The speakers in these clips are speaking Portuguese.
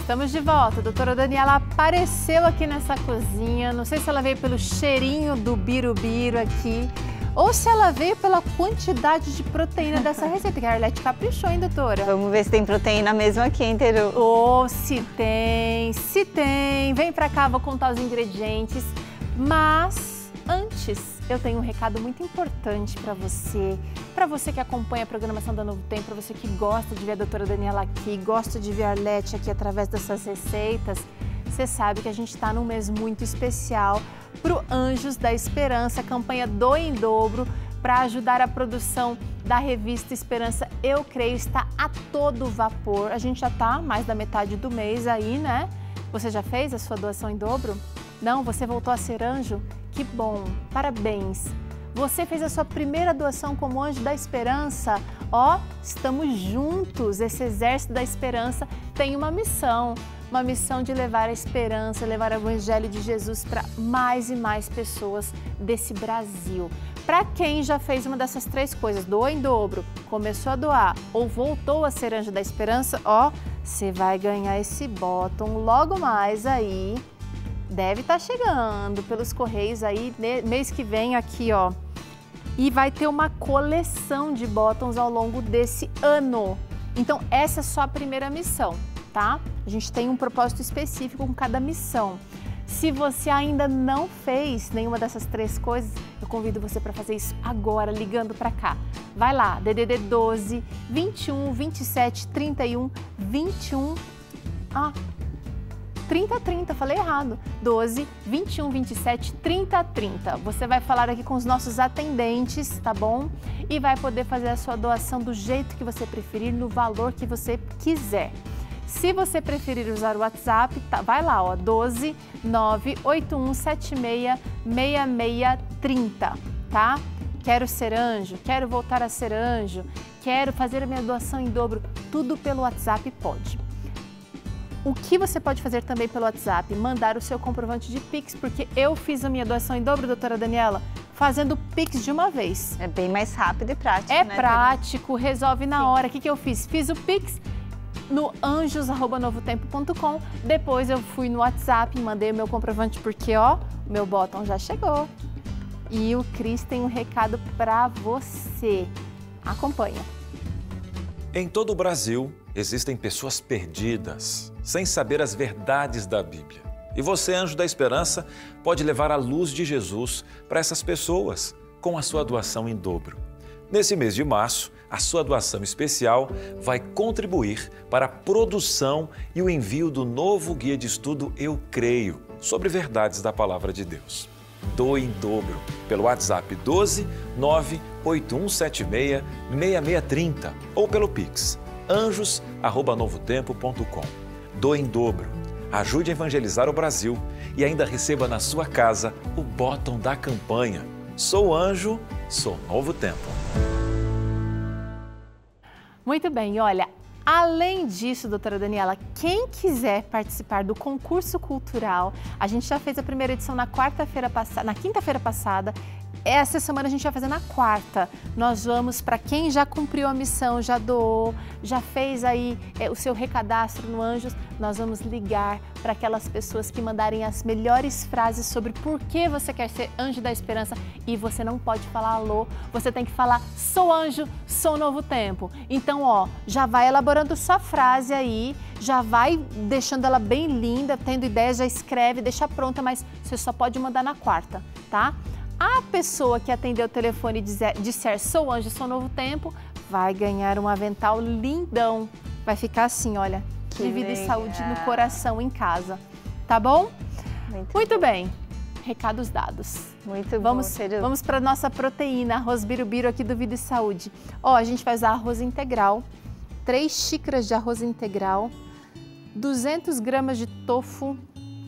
Estamos de volta. A doutora Daniela apareceu aqui nessa cozinha. Não sei se ela veio pelo cheirinho do birubiru aqui ou se ela veio pela quantidade de proteína dessa receita, que a Arlete caprichou, hein, doutora? Vamos ver se tem proteína mesmo aqui, hein, Teru? Oh, se tem, se tem. Vem pra cá, vou contar os ingredientes. Mas antes, eu tenho um recado muito importante para você que acompanha a programação da Novo Tempo, para você que gosta de ver a doutora Daniela aqui, gosta de ver a Arlete aqui através dessas receitas. Você sabe que a gente está num mês muito especial para o Anjos da Esperança, a campanha Doe em Dobro, para ajudar a produção da revista Esperança Eu Creio, está a todo vapor. A gente já está mais da metade do mês aí, né? Você já fez a sua doação em dobro? Não? Você voltou a ser anjo? Que bom! Parabéns! Você fez a sua primeira doação como Anjo da Esperança? Ó, estamos juntos! Esse Exército da Esperança tem uma missão de levar a esperança, levar o Evangelho de Jesus para mais e mais pessoas desse Brasil. Para quem já fez uma dessas três coisas, doa em dobro, começou a doar ou voltou a ser Anjo da Esperança, ó, você vai ganhar esse bottom logo mais aí. Deve estar chegando pelos correios aí, mês que vem aqui, ó. E vai ter uma coleção de bottoms ao longo desse ano. Então, essa é só a primeira missão, tá? A gente tem um propósito específico com cada missão. Se você ainda não fez nenhuma dessas três coisas, eu convido você para fazer isso agora, ligando para cá. Vai lá, DDD 12 21 27 31 21 3030, falei errado. 12 21 27 3030. Você vai falar aqui com os nossos atendentes, tá bom? E vai poder fazer a sua doação do jeito que você preferir, no valor que você quiser. Se você preferir usar o WhatsApp, tá, vai lá, ó, 12 98176 6630, tá? Quero ser anjo, quero voltar a ser anjo, quero fazer a minha doação em dobro, tudo pelo WhatsApp pode. O que você pode fazer também pelo WhatsApp? Mandar o seu comprovante de Pix, porque eu fiz a minha doação em dobro, doutora Daniela, fazendo Pix de uma vez. É bem mais rápido e prático, né? É né, prático, resolve na hora. O que eu fiz? Fiz o Pix no anjos@novotempo.com. Depois eu fui no WhatsApp e mandei o meu comprovante, porque, ó, o meu bottom já chegou. E o Cris tem um recado para você. Acompanha. Em todo o Brasil, existem pessoas perdidas, sem saber as verdades da Bíblia. E você, Anjo da Esperança, pode levar a luz de Jesus para essas pessoas com a sua doação em dobro. Nesse mês de março, a sua doação especial vai contribuir para a produção e o envio do novo guia de estudo Eu Creio, sobre verdades da Palavra de Deus. Doe em dobro pelo WhatsApp 12 98176 6630 ou pelo Pix anjos@novotempo.com. Doe em dobro, ajude a evangelizar o Brasil e ainda receba na sua casa o bottom da campanha. Sou anjo, sou Novo Tempo. Muito bem, olha, além disso, doutora Daniela, quem quiser participar do concurso cultural, a gente já fez a primeira edição na quinta-feira passada. Essa semana a gente vai fazer na quarta. Nós vamos, para quem já cumpriu a missão, já doou, já fez aí o seu recadastro no Anjos, nós vamos ligar para aquelas pessoas que mandarem as melhores frases sobre por que você quer ser Anjo da Esperança. E você não pode falar alô, você tem que falar sou anjo, sou Novo Tempo. Então, ó, já vai elaborando sua frase aí, já vai deixando ela bem linda, tendo ideias, já escreve, deixa pronta, mas você só pode mandar na quarta, tá? A pessoa que atender o telefone e disser sou anjo, sou Novo Tempo, vai ganhar um avental lindão. Vai ficar assim, olha, de vida e saúde no coração em casa. Tá bom? Muito bem. Recados dados. Muito bom. Vamos para nossa proteína, arroz birubiru aqui do Vida e Saúde. Ó, a gente vai usar arroz integral, 3 xícaras de arroz integral, 200 gramas de tofu.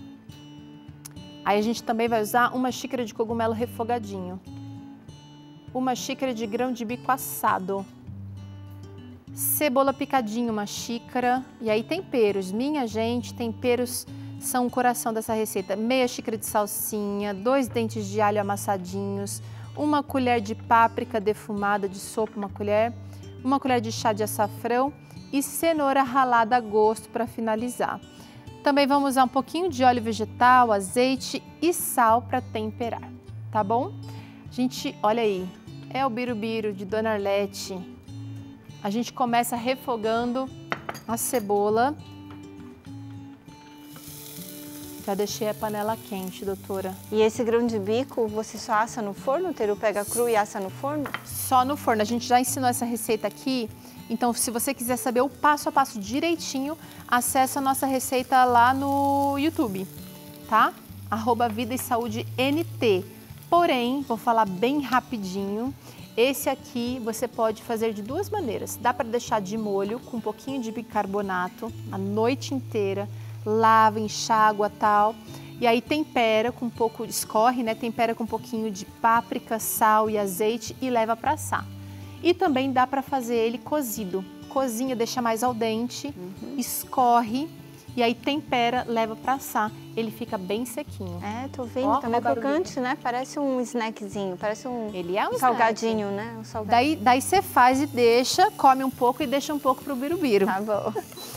Aí a gente também vai usar 1 xícara de cogumelo refogadinho, 1 xícara de grão de bico assado, cebola picadinho, 1 xícara, e aí temperos. Minha gente, temperos são o coração dessa receita. Meia xícara de salsinha, 2 dentes de alho amassadinhos, 1 colher de páprica defumada de sopa, 1 colher, 1 colher de chá de açafrão e cenoura ralada a gosto para finalizar. Também vamos usar um pouquinho de óleo vegetal, azeite e sal para temperar, tá bom? Gente, olha aí, é o birubiru de Dona Arlete. A gente começa refogando a cebola. Já deixei a panela quente, doutora. E esse grão de bico, você só assa no forno? O Teru pega cru e assa no forno? Só no forno. A gente já ensinou essa receita aqui. Então, se você quiser saber o passo a passo direitinho, acessa a nossa receita lá no YouTube, tá? @Vida e Saúde NT. Porém, vou falar bem rapidinho. Esse aqui você pode fazer de duas maneiras. Dá para deixar de molho com um pouquinho de bicarbonato a noite inteira. Lava, enxágua, tal. E aí tempera com um pouco, escorre, né? Tempera com um pouquinho de páprica, sal e azeite e leva para assar. E também dá para fazer ele cozido. Cozinha, deixa mais al dente, escorre e aí tempera, leva para assar. Ele fica bem sequinho. É, tô vendo, Ó, tá meio ó o barulho. crocante, né? Parece um snackzinho, parece um Ele é um salgadinho, snack. né? Um salgadinho. Daí você faz e deixa, come um pouco e deixa um pouco pro birubiru. Tá bom.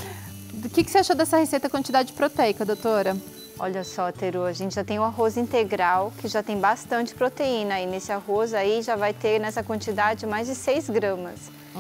O que você achou dessa receita quantidade proteica, doutora? Olha só, Teru, a gente já tem o arroz integral, que já tem bastante proteína. E nesse arroz aí já vai ter, nessa quantidade, mais de 6 gramas.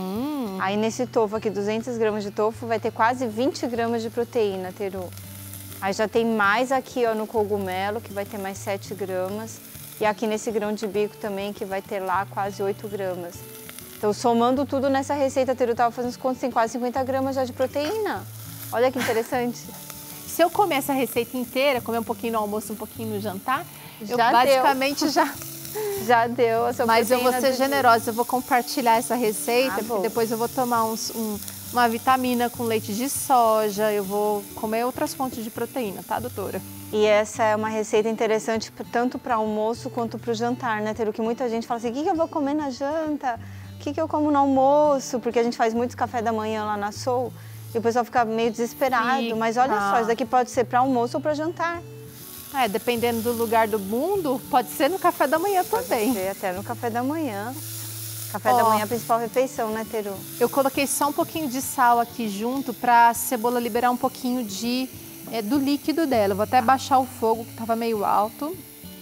Aí nesse tofu aqui, 200 gramas de tofu, vai ter quase 20 gramas de proteína, Teru. Aí já tem mais aqui, ó, no cogumelo, que vai ter mais 7 gramas. E aqui nesse grão de bico também, que vai ter lá quase 8 gramas. Então, somando tudo nessa receita, Teru, tava fazendo os contos, tem quase 50 gramas já de proteína. Olha que interessante. Se eu comer essa receita inteira, comer um pouquinho no almoço, um pouquinho no jantar, eu Já basicamente já... Já deu a sua Mas eu vou proteína ser do dia. generosa, eu vou compartilhar essa receita, porque bom. depois eu vou tomar uma vitamina com leite de soja, eu vou comer outras fontes de proteína, tá, doutora? E essa é uma receita interessante tanto para almoço quanto para o jantar, né, Teru? Que muita gente fala assim, o que eu vou comer na janta? O que eu como no almoço? Porque a gente faz muito café da manhã lá na Soul e o pessoal fica meio desesperado. Fica. Mas olha só, isso daqui pode ser para almoço ou para jantar. É, dependendo do lugar do mundo, pode ser no café da manhã também. Pode ser até no café da manhã. Café da manhã é a principal refeição, né, Teru? Eu coloquei só um pouquinho de sal aqui junto para a cebola liberar um pouquinho do líquido dela. Eu vou até baixar o fogo, que estava meio alto.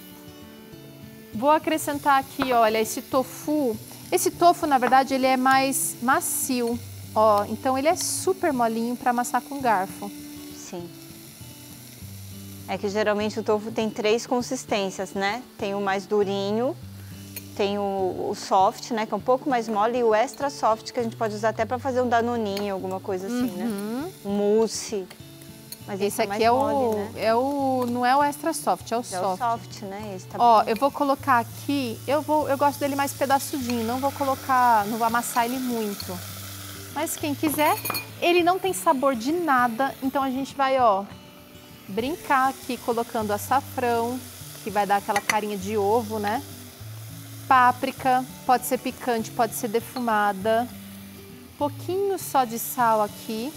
Vou acrescentar aqui, olha, esse tofu. Esse tofu, na verdade, ele é mais macio, ó. Então, ele é super molinho para amassar com garfo. Sim. É que geralmente o tofu tem 3 consistências, né? Tem o mais durinho, tem o soft, né? Que é um pouco mais mole, e o extra soft, que a gente pode usar até para fazer um danoninho, alguma coisa assim, né? Um mousse. Mas Esse é aqui mais é mole, né? não é o extra soft, é o É soft. o soft, né? Esse tá Ó, bom. eu vou colocar aqui, eu gosto dele mais pedaçudinho, não vou amassar ele muito. Mas quem quiser, ele não tem sabor de nada, então a gente vai, ó, brincar aqui colocando açafrão, que vai dar aquela carinha de ovo, né? Páprica, pode ser picante, pode ser defumada. Pouquinho só de sal aqui.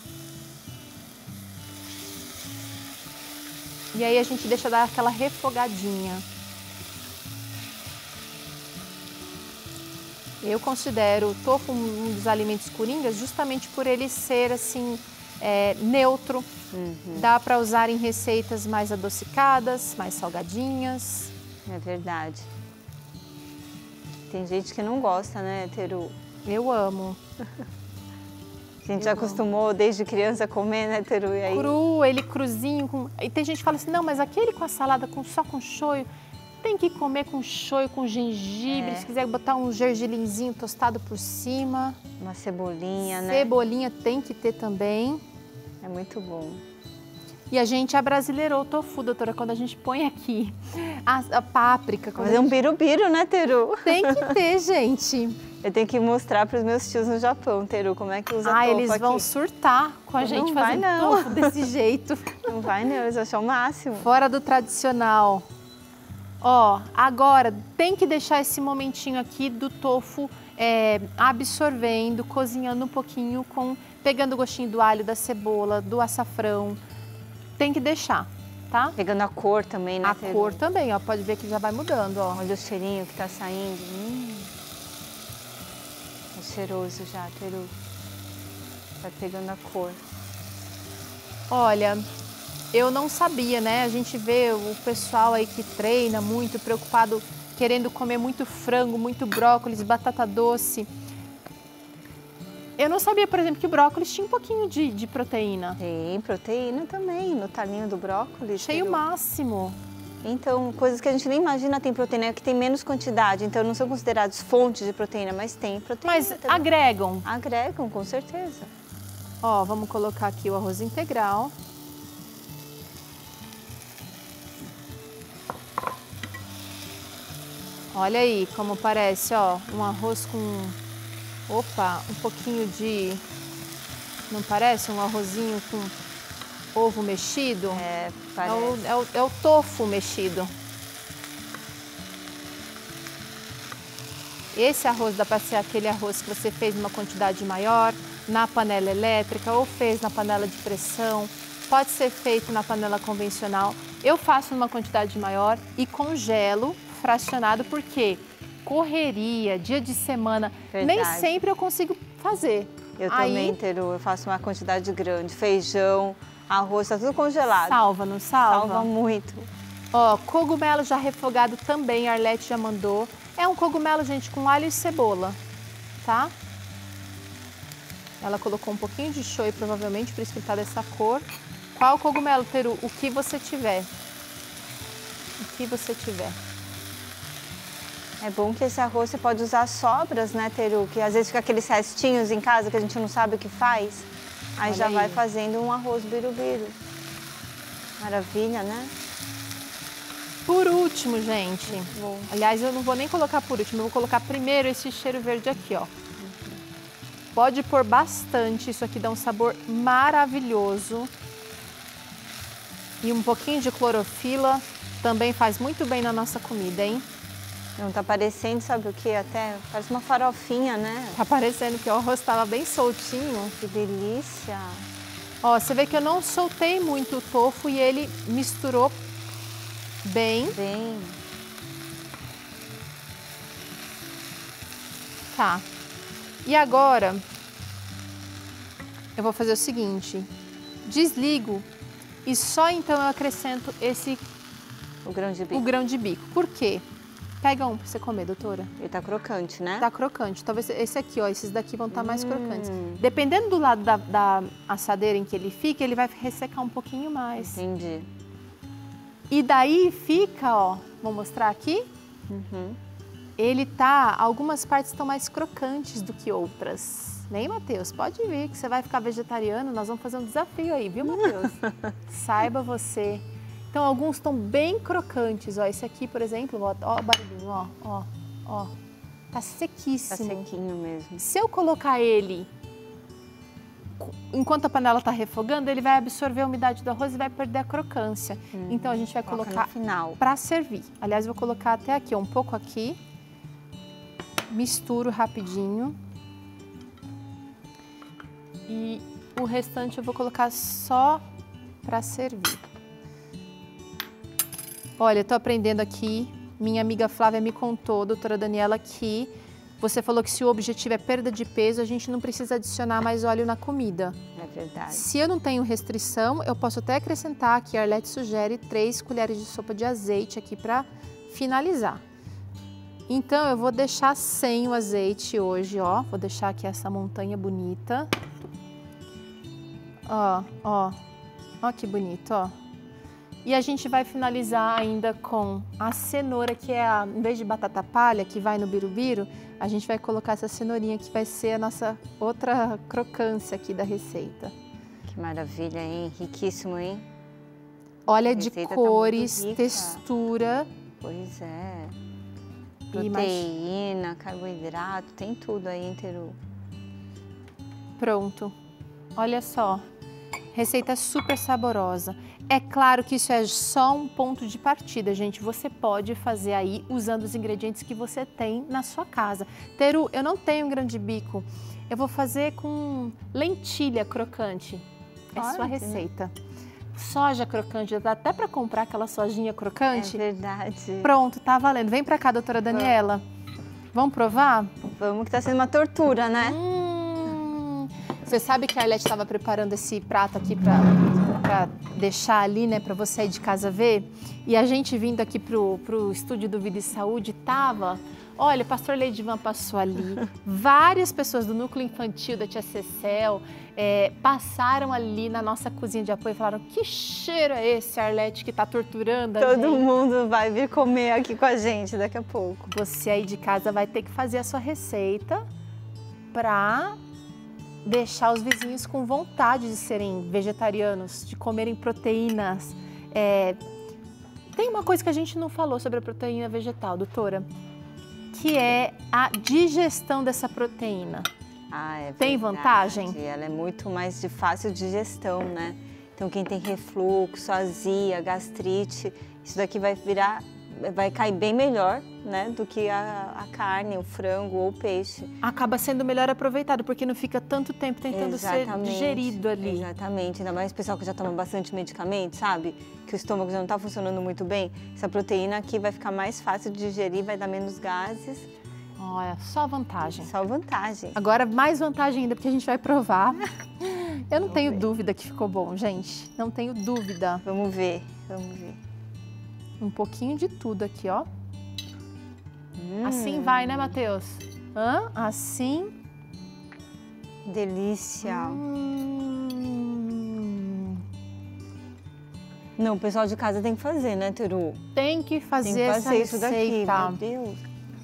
E aí a gente deixa dar aquela refogadinha. Eu considero o tofu um dos alimentos coringas justamente por ele ser assim, neutro. Dá para usar em receitas mais adocicadas, mais salgadinhas. É verdade. Tem gente que não gosta, né, Teru? Eu amo. A gente já acostumou desde criança a comer, né, Teru? E aí... Cru, ele cruzinho. E tem gente que fala assim, não, mas aquele com a salada só com shoyu, tem que comer com shoyu, com gengibre. Se quiser botar um gergelinzinho tostado por cima. Uma cebolinha, né? Cebolinha tem que ter também. É muito bom. E a gente abrasileirou o tofu, doutora, quando a gente põe aqui a páprica. Fazer um birubiru, né, Teru? Tem que ter, gente. Eu tenho que mostrar para os meus tios no Japão, Teru, como é que usa tofu aqui. Eles vão surtar com a gente fazendo tofu desse jeito. Não vai não, eles acham o máximo. Fora do tradicional. Ó, agora tem que deixar esse momentinho aqui do tofu absorvendo, cozinhando um pouquinho, pegando o gostinho do alho, da cebola, do açafrão. Tem que deixar, tá? Pegando a cor também, né, A Teru? cor também, ó, pode ver que já vai mudando, ó. Olha o cheirinho que tá saindo. É cheiroso já, Teru. Vai pegando a cor. Olha, eu não sabia, né? A gente vê o pessoal aí que treina muito, preocupado, querendo comer muito frango, muito brócolis, batata doce. Eu não sabia, por exemplo, que o brócolis tinha um pouquinho de proteína. Tem proteína também, no talinho do brócolis. Cheio máximo. Então, coisas que a gente nem imagina tem proteína, que tem menos quantidade, então não são considerados fontes de proteína, mas tem proteína. Mas também. agregam? Agregam, com certeza. Ó, vamos colocar aqui o arroz integral. Olha aí como parece, ó, um arroz com, opa, um pouquinho de, não parece um arrozinho com ovo mexido? É, parece. É o tofu mexido. Esse arroz dá para ser aquele arroz que você fez numa quantidade maior, na panela elétrica ou fez na panela de pressão. Pode ser feito na panela convencional. Eu faço numa quantidade maior e congelo fracionado, porque correria, dia de semana, Verdade. nem sempre eu consigo fazer. Eu também, Teru, eu faço uma quantidade grande. Feijão, arroz, tá tudo congelado. Salva, não salva? Salva muito. Ó, cogumelo já refogado também, a Arlete já mandou. É um cogumelo, gente, com alho e cebola, tá? Ela colocou um pouquinho de shoyu, provavelmente, por isso que ele tá dessa cor. Qual cogumelo, Teru? O que você tiver. O que você tiver. É bom que esse arroz você pode usar sobras, né, Teru? Que às vezes fica aqueles restinhos em casa que a gente não sabe o que faz. Aí Olha já aí. vai fazendo um arroz birubiru. Maravilha, né? Por último, gente, Bom. aliás, eu não vou nem colocar por último, eu vou colocar primeiro esse cheiro verde aqui, ó. Pode pôr bastante, isso aqui dá um sabor maravilhoso. E um pouquinho de clorofila também faz muito bem na nossa comida, hein? Não tá parecendo, sabe o que? Até parece uma farofinha, né? Tá parecendo que o arroz estava bem soltinho. Que delícia! Ó, você vê que eu não soltei muito o tofu e ele misturou bem. Bem. Tá. E agora, eu vou fazer o seguinte. Desligo e só então eu acrescento O grão de bico. o grão de bico. Por quê? Pega um pra você comer, doutora. Ele tá crocante, né? Tá crocante. Talvez esse aqui, ó, esses daqui vão estar mais crocantes. Dependendo do lado da assadeira em que ele fica, ele vai ressecar um pouquinho mais. Entendi. E daí fica, ó, vou mostrar aqui. Ele tá, algumas partes estão mais crocantes do que outras. Nem, Matheus, pode vir que você vai ficar vegetariano, nós vamos fazer um desafio aí, viu, Matheus? Saiba você. Então, alguns estão bem crocantes, ó. Esse aqui, por exemplo, ó o barulhinho, ó. Tá sequíssimo. Tá sequinho mesmo. Se eu colocar ele enquanto a panela tá refogando, ele vai absorver a umidade do arroz e vai perder a crocância. Então, a gente vai Coloca colocar no final. para servir. Aliás, vou colocar até aqui, ó, um pouco aqui. Misturo rapidinho. E o restante eu vou colocar só para servir. Olha, eu tô aprendendo aqui, minha amiga Flávia me contou, doutora Daniela, que você falou que se o objetivo é perda de peso, a gente não precisa adicionar mais óleo na comida. É verdade. Se eu não tenho restrição, eu posso até acrescentar aqui, a Arlete sugere 3 colheres de sopa de azeite aqui para finalizar. Então, eu vou deixar sem o azeite hoje, ó. Vou deixar aqui essa montanha bonita. Ó que bonito, ó. E a gente vai finalizar ainda com a cenoura, que é em vez de batata palha, que vai no birubiru, a gente vai colocar essa cenourinha que vai ser a nossa outra crocância aqui da receita. Que maravilha, hein? Riquíssimo, hein? Olha, de receita tá cores, muito rica. textura. Pois é. E Proteína, carboidrato, tem tudo aí, hein, Teru? Pronto. Olha só. Receita super saborosa. É claro que isso é só um ponto de partida, gente. Você pode fazer aí usando os ingredientes que você tem na sua casa. Teru, eu não tenho um grão de bico. Eu vou fazer com lentilha crocante. É Olha, sua receita. Soja crocante, dá até para comprar aquela sojinha crocante. É verdade. Pronto, tá valendo. Vem pra cá, doutora Daniela. Vamos provar? Vamos que tá sendo uma tortura, né? Você sabe que a Arlete estava preparando esse prato aqui para para deixar ali, né, para você aí de casa ver. E a gente vindo aqui pro estúdio do Vida e Saúde, tava... Olha, o pastor Leidivan passou ali, várias pessoas do núcleo infantil da Tia Cecel passaram ali na nossa cozinha de apoio e falaram: que cheiro é esse, Arlete, que tá torturando a gente? Todo mundo vai vir comer aqui com a gente daqui a pouco. Você aí de casa vai ter que fazer a sua receita para deixar os vizinhos com vontade de serem vegetarianos, de comerem proteínas. Tem uma coisa que a gente não falou sobre a proteína vegetal, doutora, que é a digestão dessa proteína. Ah, é verdade. Tem vantagem? Ela é muito mais de fácil digestão, né? Então quem tem refluxo, azia, gastrite, isso daqui vai cair bem melhor, né, do que a carne, o frango ou o peixe. Acaba sendo melhor aproveitado, porque não fica tanto tempo tentando ser digerido ali. Exatamente, ainda mais o pessoal que já toma bastante medicamento, sabe? Que o estômago já não está funcionando muito bem. Essa proteína aqui vai ficar mais fácil de digerir, vai dar menos gases. Olha, só vantagem. Só vantagem. Agora mais vantagem ainda, porque a gente vai provar. Eu não tenho dúvida que ficou bom, gente. Não tenho dúvida. Vamos ver, vamos ver. Um pouquinho de tudo aqui, ó. Assim vai, né, Matheus? Assim. Delícia. Não, o pessoal de casa tem que fazer, né, Teru? Tem que fazer, tem que fazer essa isso daqui, receita. meu Deus.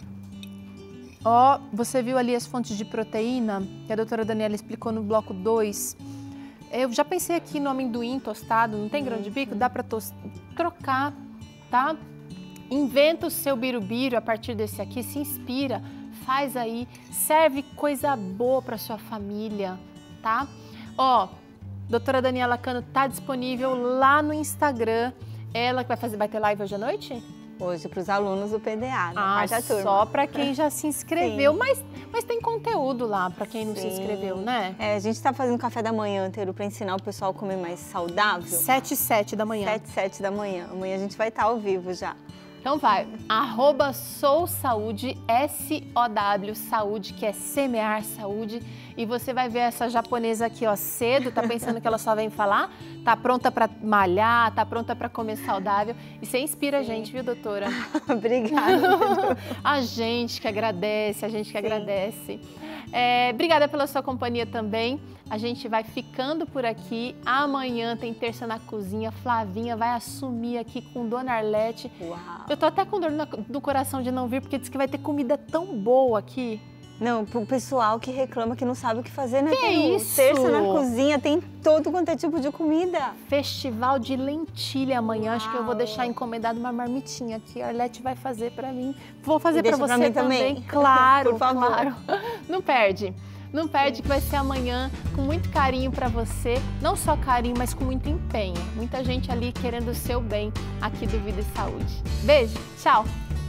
Ó, você viu ali as fontes de proteína que a doutora Daniela explicou no bloco 2. Eu já pensei aqui no amendoim tostado, não tem grão de bico? Dá para trocar, tá? Inventa o seu birubiru a partir desse aqui, se inspira, faz aí, serve coisa boa para sua família, tá? Ó, doutora Daniela Cano tá disponível lá no Instagram. Ela que vai ter live hoje à noite? Hoje para os alunos do PDA, na quarta turma. Só para quem já se inscreveu, mas tem conteúdo lá para quem não se inscreveu, né? A gente está fazendo café da manhã, Teru, para ensinar o pessoal a comer mais saudável. 7 e 7 da manhã. 7 e 7 da manhã. Amanhã a gente vai estar ao vivo já. Então vai, @sousaude, SOW, saúde, que é semear saúde. E você vai ver essa japonesa aqui, ó, cedo, tá pensando que ela só vem falar? Tá pronta para malhar, tá pronta para comer saudável. E você inspira a gente, viu, doutora? Obrigada. A gente que agradece, agradece. Obrigada pela sua companhia também. A gente vai ficando por aqui. Amanhã tem Terça na Cozinha. Flavinha vai assumir aqui com Dona Arlete. Uau. Eu tô até com dor no coração de não vir, porque diz que vai ter comida tão boa aqui. Não, pro pessoal que reclama que não sabe o que fazer, né? Que isso? Terça na Cozinha tem todo quanto é tipo de comida. Festival de lentilha amanhã. Uau. Acho que eu vou deixar encomendado uma marmitinha aqui. A Arlete vai fazer pra mim. Vou fazer pra você também. Claro, por favor. Claro. Não perde. Não perde, que vai ser amanhã com muito carinho para você, não só carinho, mas com muito empenho. Muita gente ali querendo o seu bem aqui do Vida e Saúde. Beijo, tchau!